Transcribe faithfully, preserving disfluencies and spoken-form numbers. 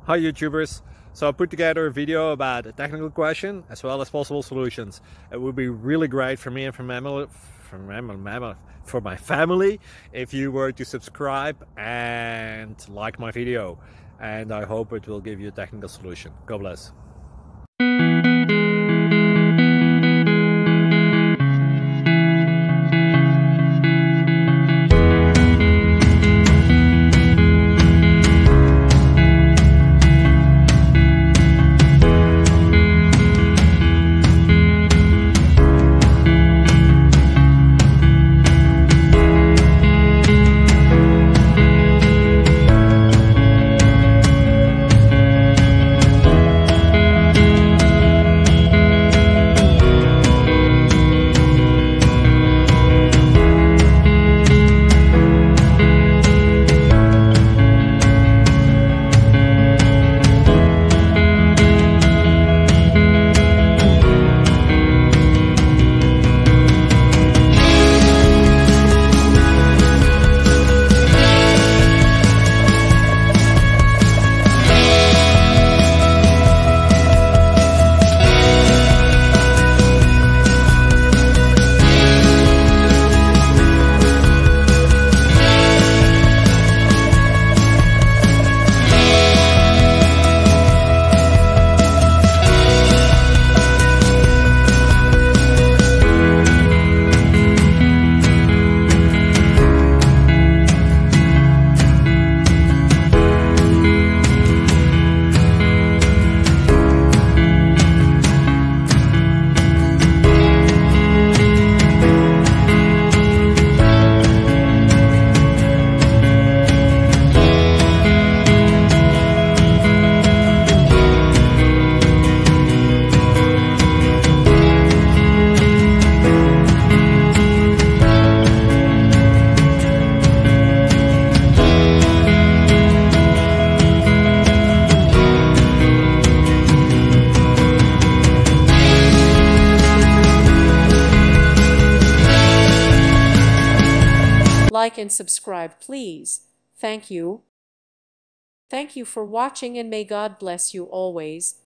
Hi YouTubers! So I put together a video about a technical question as well as possible solutions. It would be really great for me and for, mammal, for, mammal, for my family if you were to subscribe and like my video. And I hope it will give you a technical solution. God bless. Like and subscribe, please. Thank you. Thank you for watching, and may God bless you always.